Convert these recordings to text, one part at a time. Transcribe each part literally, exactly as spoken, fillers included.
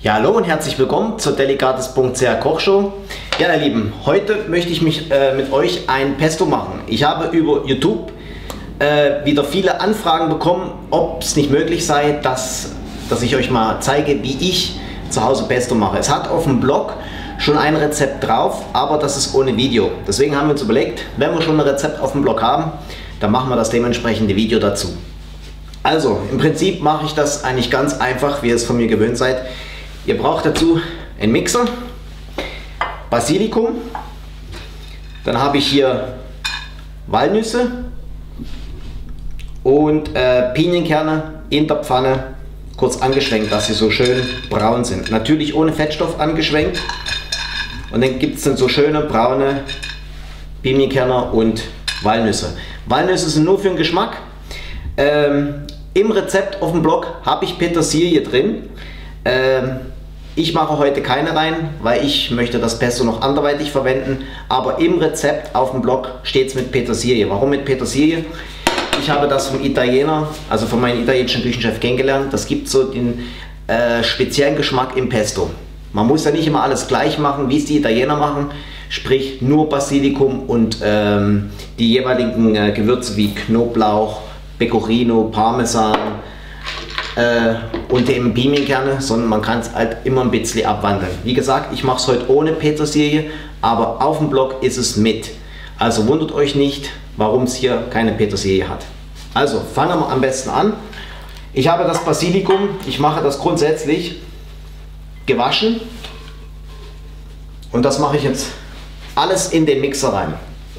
Ja, hallo und herzlich willkommen zur Delicates Punkt c h Kochshow. Ja, ihr Lieben, heute möchte ich mich äh, mit euch ein Pesto machen. Ich habe über YouTube äh, wieder viele Anfragen bekommen, ob es nicht möglich sei, dass, dass ich euch mal zeige, wie ich zu Hause Pesto mache. Es hat auf dem Blog schon ein Rezept drauf, aber das ist ohne Video. Deswegen haben wir uns überlegt, wenn wir schon ein Rezept auf dem Blog haben, dann machen wir das dementsprechende Video dazu. Also, im Prinzip mache ich das eigentlich ganz einfach, wie ihr es von mir gewöhnt seid. Ihr braucht dazu einen Mixer, Basilikum, dann habe ich hier Walnüsse und äh, Pinienkerne in der Pfanne kurz angeschwenkt, dass sie so schön braun sind. Natürlich ohne Fettstoff angeschwenkt. Und dann gibt es dann so schöne braune Pinienkerne und Walnüsse. Walnüsse sind nur für den Geschmack. Ähm, Im Rezept auf dem Blog habe ich Petersilie drin. Ähm, ich mache heute keine rein, weil ich möchte das Pesto noch anderweitig verwenden. Aber im Rezept auf dem Blog steht es mit Petersilie. Warum mit Petersilie? Ich habe das vom Italiener, also von meinem italienischen Küchenchef kennengelernt. Das gibt so den äh, speziellen Geschmack im Pesto. Man muss ja nicht immer alles gleich machen, wie es die Italiener machen. Sprich nur Basilikum und ähm, die jeweiligen äh, Gewürze wie Knoblauch, Pecorino, Parmesan äh, und eben Pinienkerne, sondern man kann es halt immer ein bisschen abwandeln. Wie gesagt, ich mache es heute ohne Petersilie, aber auf dem Blog ist es mit. Also wundert euch nicht, warum es hier keine Petersilie hat. Also fangen wir am besten an. Ich habe das Basilikum, ich mache das grundsätzlich gewaschen und das mache ich jetzt alles in den Mixer rein.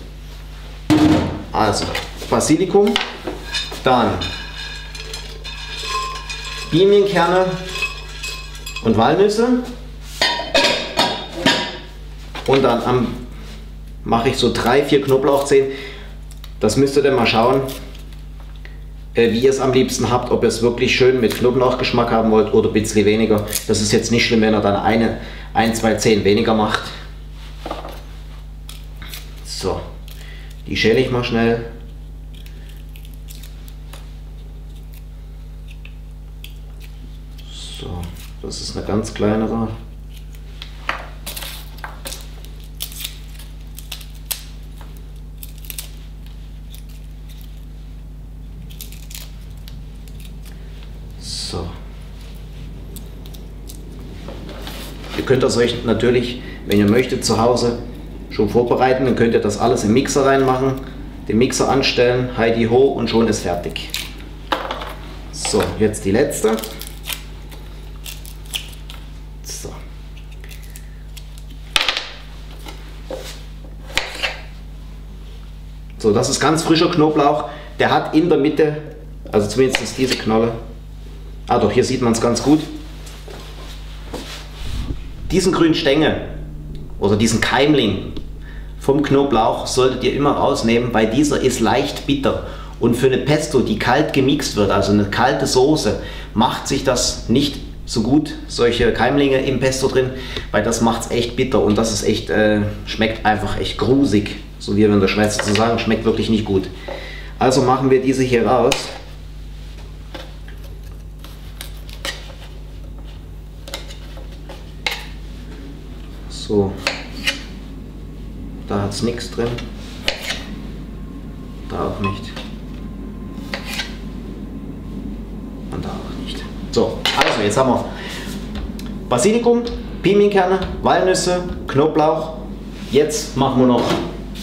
Also Basilikum, dann Pinienkerne und Walnüsse und dann am, mache ich so drei, vier Knoblauchzehen. Das müsst ihr dann mal schauen, äh, wie ihr es am liebsten habt, ob ihr es wirklich schön mit Knoblauchgeschmack haben wollt oder ein bisschen weniger. Das ist jetzt nicht schlimm, wenn ihr dann eine, ein, zwei Zehen weniger macht. So, die schäle ich mal schnell. So, das ist eine ganz kleinere. So. Ihr könnt das euch natürlich, wenn ihr möchtet, zu Hause schon vorbereiten. Dann könnt ihr das alles im Mixer reinmachen, den Mixer anstellen, Heidi ho und schon ist fertig. So, jetzt die letzte. So. So, das ist ganz frischer Knoblauch. Der hat in der Mitte, also zumindest diese Knolle, ah doch, hier sieht man es ganz gut, diesen grünen Stängel oder diesen Keimling vom Knoblauch solltet ihr immer rausnehmen, weil dieser ist leicht bitter. Und für eine Pesto, die kalt gemixt wird, also eine kalte Soße, macht sich das nicht so gut, solche Keimlinge im Pesto drin, weil das macht es echt bitter und das ist echt, äh, schmeckt einfach echt grusig, so wie wir in der Schweiz zu sagen, schmeckt wirklich nicht gut. Also machen wir diese hier raus. So, da hat es nichts drin, da auch nicht und da auch nicht. So, also jetzt haben wir Basilikum, Pinienkerne, Walnüsse, Knoblauch. Jetzt machen wir noch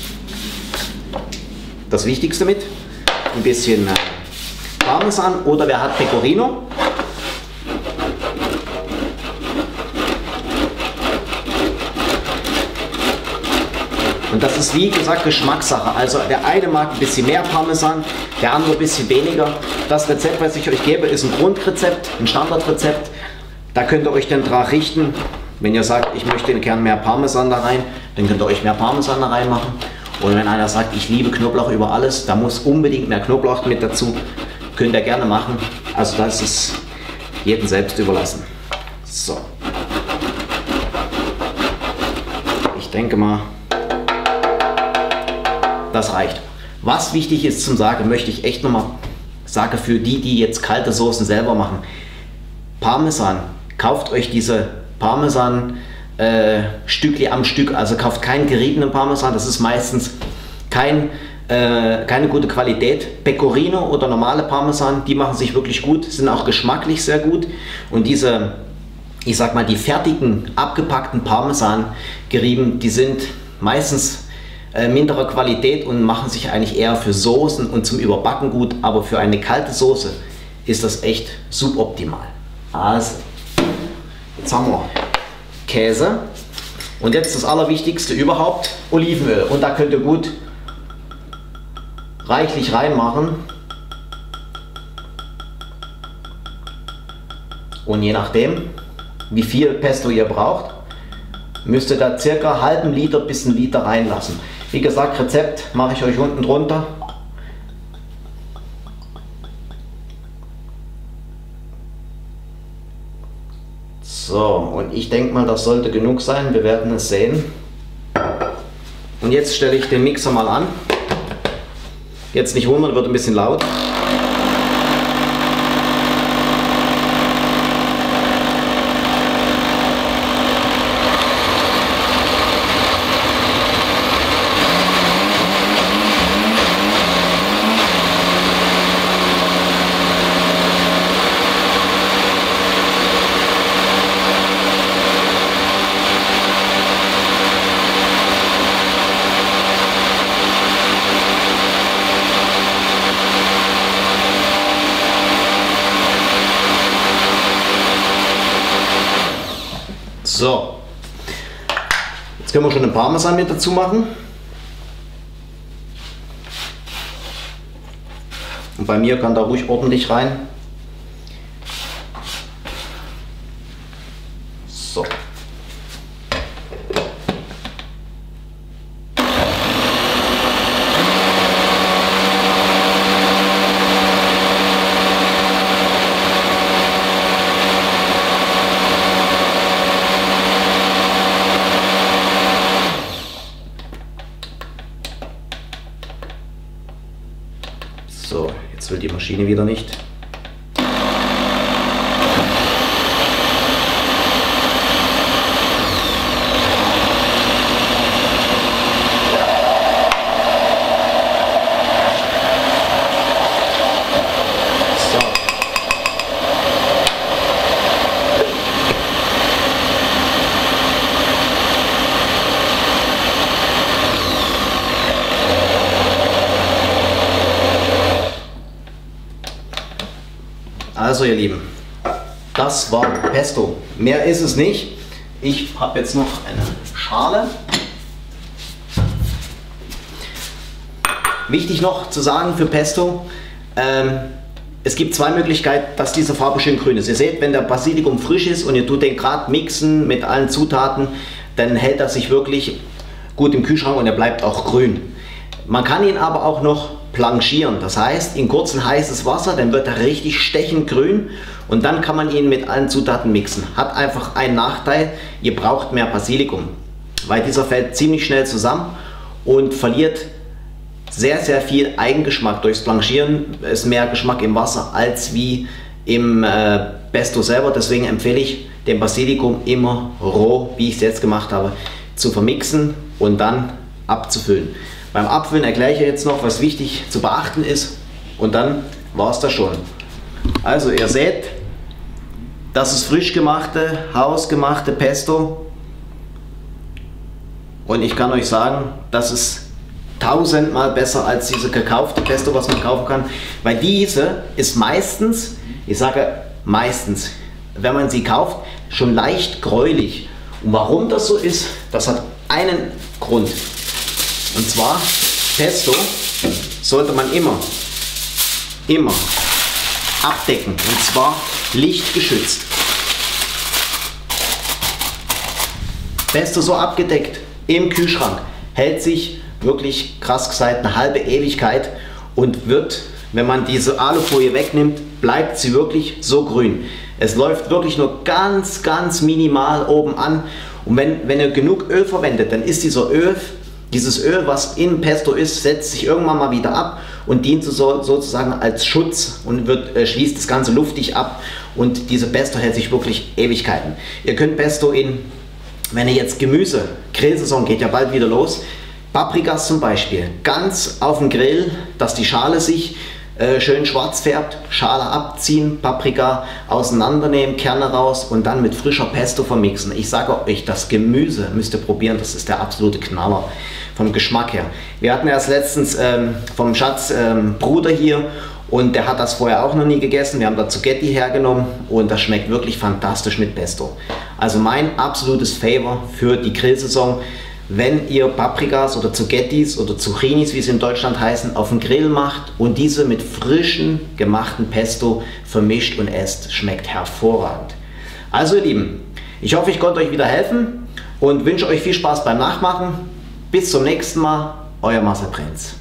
das Wichtigste mit, ein bisschen Parmesan oder wer hat Pecorino. Und das ist wie gesagt Geschmackssache. Also der eine mag ein bisschen mehr Parmesan, der andere ein bisschen weniger. Das Rezept, was ich euch gebe, ist ein Grundrezept, ein Standardrezept. Da könnt ihr euch dann dran richten. Wenn ihr sagt, ich möchte gern mehr Parmesan da rein, dann könnt ihr euch mehr Parmesan da rein machen. Oder wenn einer sagt, ich liebe Knoblauch über alles, da muss unbedingt mehr Knoblauch mit dazu, könnt ihr gerne machen. Also das ist jedem selbst überlassen. So. Ich denke mal, das reicht. Was wichtig ist zum Sagen, möchte ich echt nochmal sagen, für die, die jetzt kalte Soßen selber machen. Parmesan kauft euch diese Parmesan äh, Stückli am Stück, also kauft keinen geriebenen Parmesan, das ist meistens kein, äh, keine gute Qualität. Pecorino oder normale Parmesan, die machen sich wirklich gut, sind auch geschmacklich sehr gut, und diese, ich sag mal, die fertigen, abgepackten Parmesan gerieben, die sind meistens äh, minderer Qualität und machen sich eigentlich eher für Soßen und zum Überbacken gut, aber für eine kalte Soße ist das echt suboptimal. Also, jetzt haben wir Käse und jetzt das Allerwichtigste überhaupt, Olivenöl, und da könnt ihr gut reichlich reinmachen. Und je nachdem, wie viel Pesto ihr braucht, müsst ihr da circa einen halben Liter bis einen Liter reinlassen. Wie gesagt, Rezept mache ich euch unten drunter. So, und ich denke mal, das sollte genug sein. Wir werden es sehen. Und jetzt stelle ich den Mixer mal an. Jetzt nicht wundern, wird ein bisschen laut. So, jetzt können wir schon den Parmesan mit dazu machen. Und bei mir kann da ruhig ordentlich rein. So. So, jetzt will die Maschine wieder nicht. Also ihr Lieben, das war Pesto. Mehr ist es nicht. Ich habe jetzt noch eine Schale. Wichtig noch zu sagen für Pesto, ähm, es gibt zwei Möglichkeiten, dass diese Farbe schön grün ist. Ihr seht, wenn der Basilikum frisch ist und ihr tut den gerade mixen mit allen Zutaten, dann hält er sich wirklich gut im Kühlschrank und er bleibt auch grün. Man kann ihn aber auch noch blanchieren, das heißt in kurzem heißes Wasser, dann wird er richtig stechend grün und dann kann man ihn mit allen Zutaten mixen. Hat einfach einen Nachteil, ihr braucht mehr Basilikum, weil dieser fällt ziemlich schnell zusammen und verliert sehr sehr viel Eigengeschmack. Durchs Blanchieren ist mehr Geschmack im Wasser als wie im äh, Pesto selber, deswegen empfehle ich den Basilikum immer roh, wie ich es jetzt gemacht habe, zu vermixen und dann abzufüllen. Beim Abfüllen erkläre ich jetzt noch, was wichtig zu beachten ist, und dann war es das schon. Also ihr seht, das ist frisch gemachte, hausgemachte Pesto, und ich kann euch sagen, das ist tausendmal besser als diese gekaufte Pesto, was man kaufen kann, weil diese ist meistens, ich sage meistens, wenn man sie kauft, schon leicht gräulich. Und warum das so ist, das hat einen Grund. Und zwar, Pesto sollte man immer, immer abdecken, und zwar lichtgeschützt. Pesto so abgedeckt im Kühlschrank hält sich wirklich krass gesagt eine halbe Ewigkeit und wird, wenn man diese Alufolie wegnimmt, bleibt sie wirklich so grün. Es läuft wirklich nur ganz, ganz minimal oben an, und wenn, wenn ihr genug Öl verwendet, dann ist dieser Öl Dieses Öl, was in Pesto ist, setzt sich irgendwann mal wieder ab und dient so, sozusagen als Schutz und wird, äh, schließt das Ganze luftig ab und diese Pesto hält sich wirklich Ewigkeiten. Ihr könnt Pesto in, wenn ihr jetzt Gemüse, Grillsaison geht ja bald wieder los, Paprikas zum Beispiel, ganz auf dem Grill, dass die Schale sich äh, schön schwarz färbt, Schale abziehen, Paprika auseinandernehmen, Kerne raus und dann mit frischer Pesto vermixen. Ich sage euch, das Gemüse müsst ihr probieren, das ist der absolute Knaller vom Geschmack her. Wir hatten erst letztens ähm, vom Schatz ähm, Bruder hier und der hat das vorher auch noch nie gegessen. Wir haben da Zucchetti hergenommen und das schmeckt wirklich fantastisch mit Pesto. Also mein absolutes Favor für die Grillsaison. Wenn ihr Paprikas oder Zucchettis oder Zucchinis, wie sie in Deutschland heißen, auf den Grill macht und diese mit frischen gemachten Pesto vermischt und esst, schmeckt hervorragend. Also ihr Lieben, ich hoffe, ich konnte euch wieder helfen und wünsche euch viel Spaß beim Nachmachen. Bis zum nächsten Mal, euer Marcel Prinz.